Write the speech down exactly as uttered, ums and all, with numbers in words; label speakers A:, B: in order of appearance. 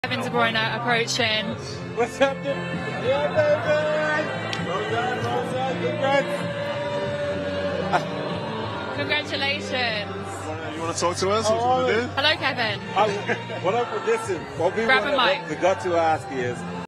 A: Kevin Bruyne approaching.
B: What's happening? Yeah, baby! Well done, well done, congrats!
A: Congratulations.
C: You want to talk to us? What you want to do?
A: Hello, Kevin.
B: I, what I, listen, what we,
A: Grab a
B: wanna,
A: mic.
B: what we got to ask is,